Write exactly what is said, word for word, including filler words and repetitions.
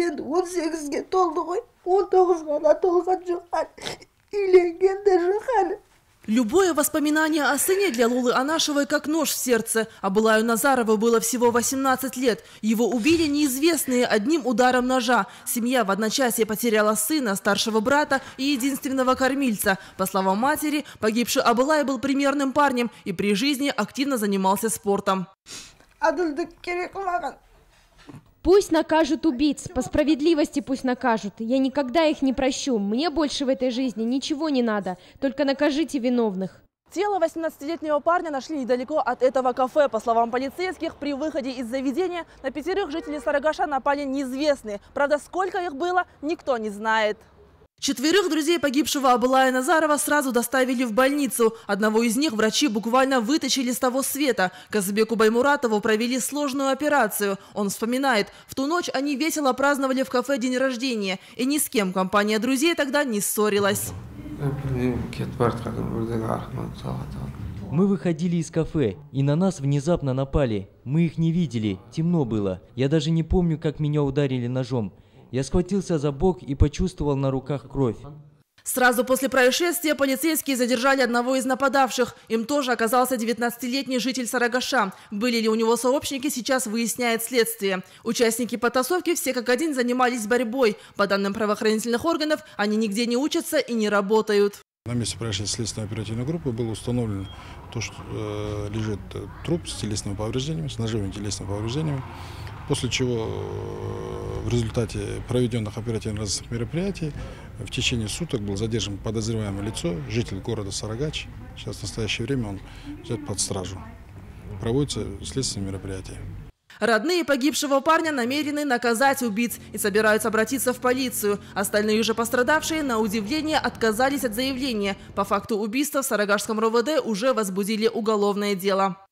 енді он сегізге толды ғой, он тоғызға да толған жоқ, үйленген де жоқ әлі. Любое воспоминание о сыне для Лолы Анашевой как нож в сердце. А Абылаю Назарову было всего восемнадцать лет. Его убили неизвестные одним ударом ножа. Семья в одночасье потеряла сына, старшего брата и единственного кормильца. По словам матери, погибший Абылай был примерным парнем и при жизни активно занимался спортом. Пусть накажут убийц, по справедливости пусть накажут. Я никогда их не прощу. Мне больше в этой жизни ничего не надо. Только накажите виновных. Тело восемнадцатилетнего парня нашли недалеко от этого кафе. По словам полицейских, при выходе из заведения на пятерых жителей Сарагаша напали неизвестные. Правда, сколько их было, никто не знает. Четверых друзей погибшего Абылая Назарова сразу доставили в больницу. Одного из них врачи буквально вытащили с того света. Казбеку Баймуратову провели сложную операцию. Он вспоминает, в ту ночь они весело праздновали в кафе день рождения. И ни с кем компания друзей тогда не ссорилась. Мы выходили из кафе, и на нас внезапно напали. Мы их не видели, темно было. Я даже не помню, как меня ударили ножом. Я схватился за бок и почувствовал на руках кровь. Сразу после происшествия полицейские задержали одного из нападавших. Им тоже оказался девятнадцатилетний житель Сарагаша. Были ли у него сообщники, сейчас выясняет следствие. Участники потасовки все как один занимались борьбой. По данным правоохранительных органов, они нигде не учатся и не работают. На месте происшествия следственной оперативной группы было установлено то, что э, лежит труп с телесными повреждениями, с ножевыми телесными повреждениями. После чего в результате проведенных оперативно-розыскных мероприятий в течение суток был задержан подозреваемое лицо, житель города Сарагач. Сейчас в настоящее время он взят под стражу. Проводятся следственные мероприятия. Родные погибшего парня намерены наказать убийц и собираются обратиться в полицию. Остальные же пострадавшие, на удивление, отказались от заявления. По факту убийства в Сарагашском РОВД уже возбудили уголовное дело.